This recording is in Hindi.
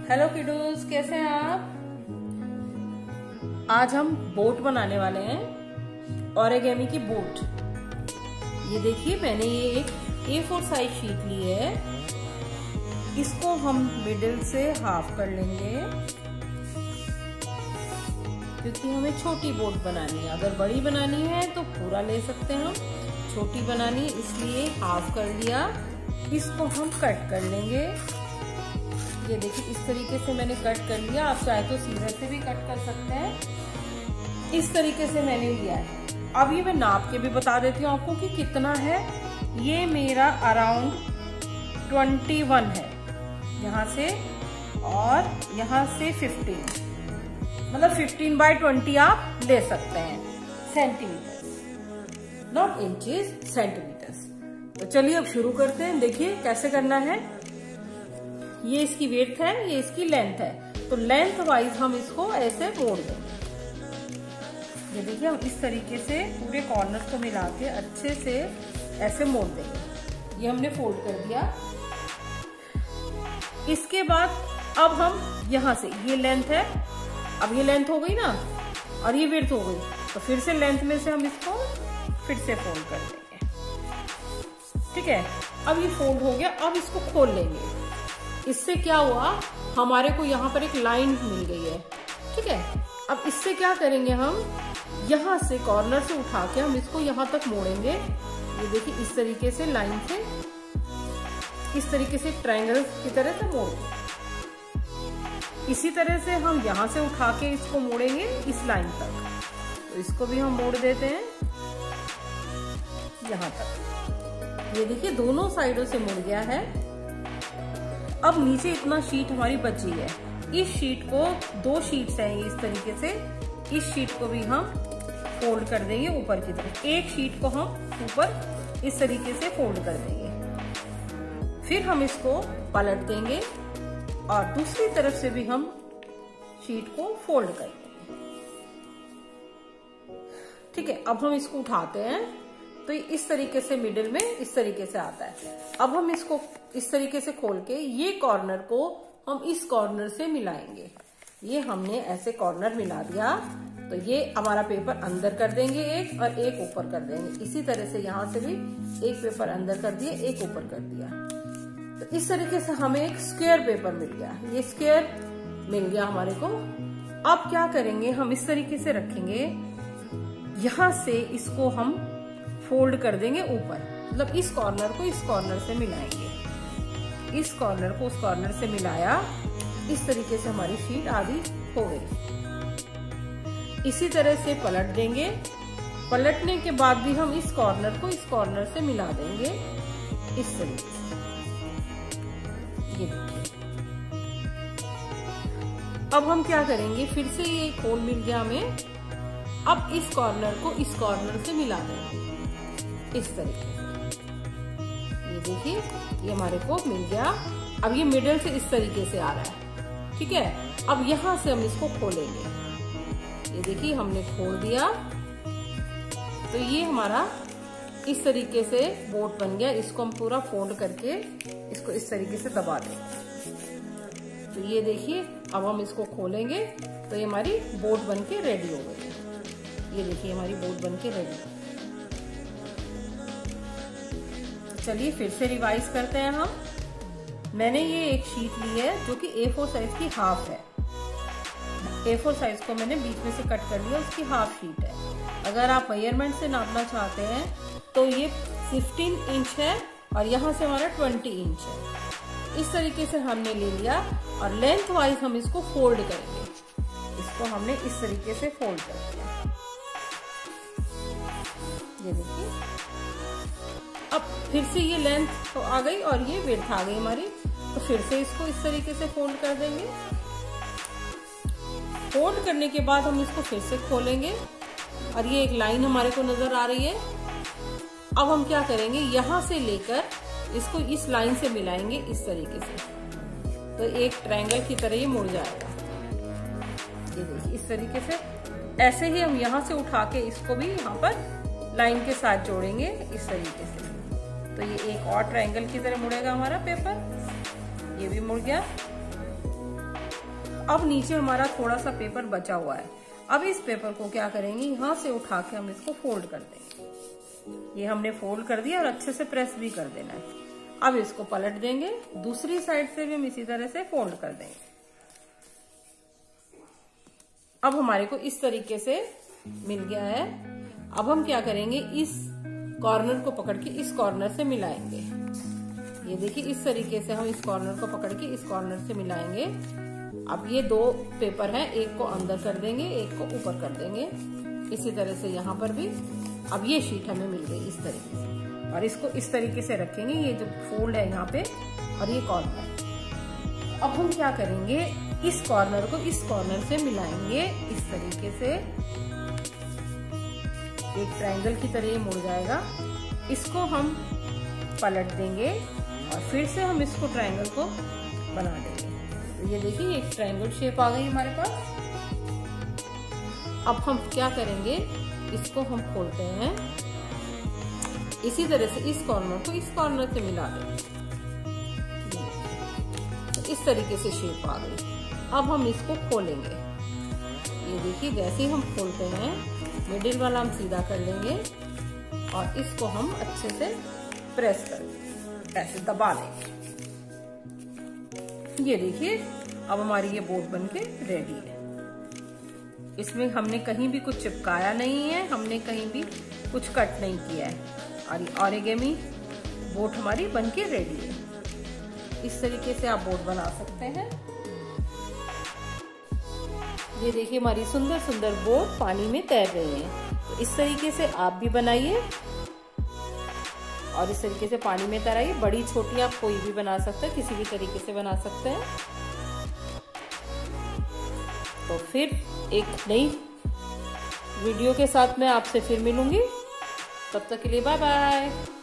हेलो किडोस, कैसे हैं आप। आज हम बोट बनाने वाले हैं, ओरिगेमी की बोट। ये देखिए, मैंने ये एक A4 साइज शीट ली है। इसको हम मिडिल से हाफ कर लेंगे क्योंकि हमें छोटी बोट बनानी है। अगर बड़ी बनानी है तो पूरा ले सकते हैं, हम छोटी बनानी है इसलिए हाफ कर लिया। इसको हम कट कर लेंगे। ये देखिए, इस तरीके से मैंने कट कर लिया। आप चाहे तो सीजर से भी कट कर सकते हैं। इस तरीके से मैंने लिया है। अब ये मैं नाप के भी बता देती हूँ आपको कि कितना है। ये मेरा अराउंड 21 है यहाँ से, और यहाँ से 15, मतलब 15 बाय 20 आप ले सकते हैं। Centimetre, not inches, centimetres. तो चलिए अब शुरू करते हैं। देखिए कैसे करना है। ये इसकी विड्थ है, ये इसकी लेंथ है। तो लेंथ वाइज हम इसको ऐसे मोड़ देंगे। ये देखिए, हम इस तरीके से पूरे कॉर्नर्स को मिला के अच्छे से ऐसे मोड़ देंगे। ये हमने फोल्ड कर दिया। इसके बाद अब हम यहाँ से, ये लेंथ है, अब ये लेंथ हो गई ना, और ये विड्थ हो गई, तो फिर से लेंथ में से हम इसको फिर से फोल्ड कर देंगे। ठीक है, अब ये फोल्ड हो गया। अब इसको खोल लेंगे। इससे क्या हुआ, हमारे को यहाँ पर एक लाइन मिल गई है। ठीक है, अब इससे क्या करेंगे, हम यहाँ से कॉर्नर से उठा के हम इसको यहाँ तक मोड़ेंगे। ये देखिए, इस तरीके से लाइन से, इस तरीके से ट्रायंगल की तरह से मोड़ेंगे। इसी तरह से हम यहाँ से उठा के इसको मोड़ेंगे इस लाइन तक। तो इसको भी हम मोड़ देते हैं यहाँ तक। ये देखिए, दोनों साइडों से मुड़ गया है। अब नीचे इतना शीट हमारी बची है। इस शीट को, 2 शीट्स हैं इस तरीके से, इस शीट को भी हम फोल्ड कर देंगे ऊपर की तरफ। एक शीट को हम ऊपर इस तरीके से फोल्ड कर देंगे। फिर हम इसको पलट देंगे और दूसरी तरफ से भी हम शीट को फोल्ड कर देंगे। ठीक है, अब हम इसको उठाते हैं तो इस तरीके से मिडिल में इस तरीके से आता है। अब हम इसको इस तरीके से खोल के ये कॉर्नर को हम इस कॉर्नर से मिलाएंगे। ये हमने ऐसे कॉर्नर मिला दिया, तो ये हमारा पेपर अंदर कर देंगे एक, और एक ऊपर कर देंगे। इसी तरह से यहाँ से भी एक पेपर अंदर कर दिया, एक ऊपर कर दिया। तो इस तरीके से हमें एक स्क्वायर पेपर मिल गया। ये स्क्वायर मिल गया हमारे को। अब क्या करेंगे, हम इस तरीके से रखेंगे। यहाँ से इसको हम फोल्ड कर देंगे ऊपर, मतलब इस कॉर्नर को इस कॉर्नर से मिलाएंगे। इस कॉर्नर को उस कॉर्नर से मिलाया। इस तरीके से हमारी शीट आधी हो गई। इसी तरह से पलट देंगे। पलटने के बाद भी हम इस कॉर्नर को इस कॉर्नर से मिला देंगे इस तरीके से। ये देखिए, अब हम क्या करेंगे, फिर से ये एक होल मिल गया हमें। अब इस कॉर्नर को इस कॉर्नर से मिला देंगे इस तरीके से। ये देखिए, ये हमारे को मिल गया। अब ये मिडिल से इस तरीके से आ रहा है। ठीक है, अब यहाँ से हम इसको खोलेंगे। ये देखिए, हमने खोल दिया। तो ये हमारा इस तरीके से बोट बन गया। इसको हम पूरा फोल्ड करके इसको इस तरीके से दबा देंगे। तो ये देखिए, अब हम इसको खोलेंगे तो ये हमारी बोट बन के रेडी हो गई। ये देखिए, हमारी बोट बन के रेडी। चलिए फिर से रिवाइज करते हैं हम। मैंने ये एक शीट ली है जो कि A4 साइज की हाफ है। A4 साइज को मैंने बीच में से कट कर लिया, उसकी हाफ शीट है। अगर आप मेजरमेंट से नापना चाहते हैं तो ये 15 इंच है और यहाँ से हमारा 20 इंच है। इस तरीके से हमने ले लिया और लेंथ वाइज हम इसको फोल्ड करेंगे। इसको हमने इस तरीके से फोल्ड कर दिया। ये देखिए, अब फिर से ये लेंथ तो आ गई और ये विड्थ आ गई हमारी। तो फिर से इसको इस तरीके से फोल्ड कर देंगे। फोल्ड करने के बाद हम इसको फिर से खोलेंगे और ये एक लाइन हमारे को नजर आ रही है। अब हम क्या करेंगे, यहाँ से लेकर इसको इस लाइन से मिलाएंगे इस तरीके से। तो एक ट्रायंगल की तरह ये मुड़ जाएगा। ये देखिए, इस तरीके से। ऐसे ही हम यहाँ से उठा के इसको भी यहाँ पर लाइन के साथ जोड़ेंगे इस तरीके से। तो ये एक और ट्रायंगल की तरह मुड़ेगा हमारा पेपर। ये भी मुड़ गया। अब नीचे हमारा थोड़ा सा पेपर बचा हुआ है। अब इस पेपर को क्या करेंगे, यहाँ से उठा के हम इसको फोल्ड कर देंगे। ये हमने फोल्ड कर दिया और अच्छे से प्रेस भी कर देना है। अब इसको पलट देंगे, दूसरी साइड से भी हम इसी तरह से फोल्ड कर देंगे। अब हमारे को इस तरीके से मिल गया है। अब हम क्या करेंगे, इस कॉर्नर को पकड़ के इस कॉर्नर से मिलाएंगे। ये देखिए इस तरीके से हम इस कॉर्नर को पकड़ के इस कॉर्नर से मिलाएंगे। अब ये दो पेपर हैं, एक को अंदर कर देंगे, एक को ऊपर कर देंगे। इसी तरह से यहाँ पर भी अब ये शीट हमें मिल गई इस तरीके से, और इसको इस तरीके से रखेंगे। ये जो फोल्ड है यहाँ पे और ये कॉर्नर। अब हम क्या करेंगे, इस कॉर्नर को इस कॉर्नर से मिलाएंगे इस तरीके से। एक ट्रायंगल की तरह ये मुड़ जाएगा। इसको हम पलट देंगे और फिर से हम इसको ट्रायंगल को बना देंगे। तो ये देखिए एक ट्रायंगल शेप आ गई हमारे पास। अब हम क्या करेंगे, इसको हम खोलते हैं इसी तरह से, इस कॉर्नर को इस कॉर्नर से मिला देंगे। तो इस तरीके से शेप आ गई। अब हम इसको खोलेंगे। ये देखिए जैसे ही हम खोलते हैं, मिडिल वाला हम सीधा कर लेंगे और इसको हम अच्छे से प्रेस कर देंगे, ऐसे दबा लेंगे। ये देखिए अब हमारी ये बोर्ड बनके रेडी है। इसमें हमने कहीं भी कुछ चिपकाया नहीं है, हमने कहीं भी कुछ कट नहीं किया है, और ये ऑरिगेमी बोर्ड हमारी बनके रेडी है। इस तरीके से आप बोर्ड बना सकते हैं। ये देखिए हमारी सुंदर सुंदर बोर्ड पानी में तैर रही है। तो इस तरीके से आप भी बनाइए और इस तरीके से पानी में तैराइए। बड़ी छोटी आप कोई भी बना सकते हैं, किसी भी तरीके से बना सकते हैं। तो फिर एक नई वीडियो के साथ मैं आपसे फिर मिलूंगी। तब तक के लिए बाय बाय।